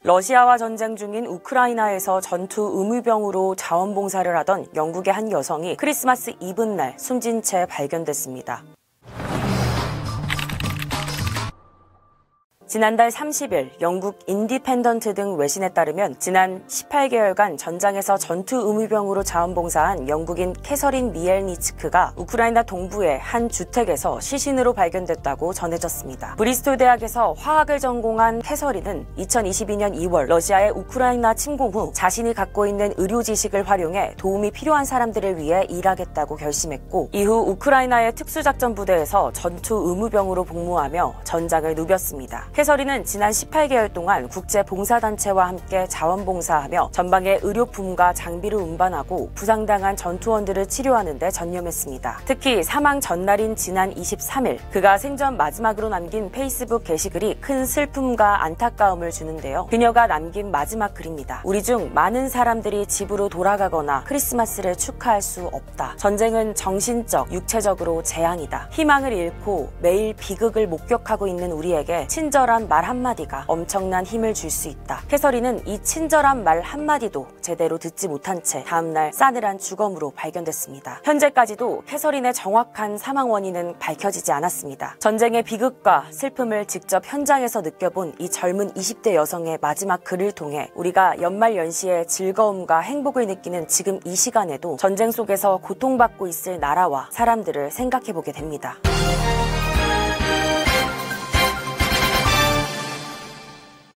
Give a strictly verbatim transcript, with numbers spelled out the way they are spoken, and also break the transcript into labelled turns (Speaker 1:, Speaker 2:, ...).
Speaker 1: 러시아와 전쟁 중인 우크라이나에서 전투 의무병으로 자원봉사를 하던 영국의 한 여성이 크리스마스 이브날 숨진 채 발견됐습니다. 지난달 삼십일 영국 인디펜던트 등 외신에 따르면 지난 십팔 개월간 전장에서 전투 의무병으로 자원봉사한 영국인 캐서린 미엘니츠크가 우크라이나 동부의 한 주택에서 시신으로 발견됐다고 전해졌습니다. 브리스톨 대학에서 화학을 전공한 캐서린은 이천이십이 년 이월 러시아의 우크라이나 침공 후 자신이 갖고 있는 의료 지식을 활용해 도움이 필요한 사람들을 위해 일하겠다고 결심했고, 이후 우크라이나의 특수작전부대에서 전투 의무병으로 복무하며 전장을 누볐습니다. 캐서린은 지난 십팔 개월 동안 국제봉사단체와 함께 자원봉사하며 전방의 의료품과 장비를 운반하고 부상당한 전투원들을 치료하는 데 전념했습니다. 특히 사망 전날인 지난 이십삼 일 그가 생전 마지막으로 남긴 페이스북 게시글이 큰 슬픔과 안타까움을 주는데요. 그녀가 남긴 마지막 글입니다. 우리 중 많은 사람들이 집으로 돌아가거나 크리스마스를 축하할 수 없다. 전쟁은 정신적, 육체적으로 재앙이다. 희망을 잃고 매일 비극을 목격하고 있는 우리에게 친절한 말 한마디가 엄청난 힘을 줄 수 있다. 캐서린은 이 친절한 말 한마디도 제대로 듣지 못한 채 다음날 싸늘한 주검으로 발견됐습니다. 현재까지도 캐서린의 정확한 사망 원인은 밝혀지지 않았습니다. 전쟁의 비극과 슬픔을 직접 현장에서 느껴본 이 젊은 이십 대 여성의 마지막 글을 통해 우리가 연말연시의 즐거움과 행복을 느끼는 지금 이 시간에도 전쟁 속에서 고통받고 있을 나라와 사람들을 생각해보게 됩니다.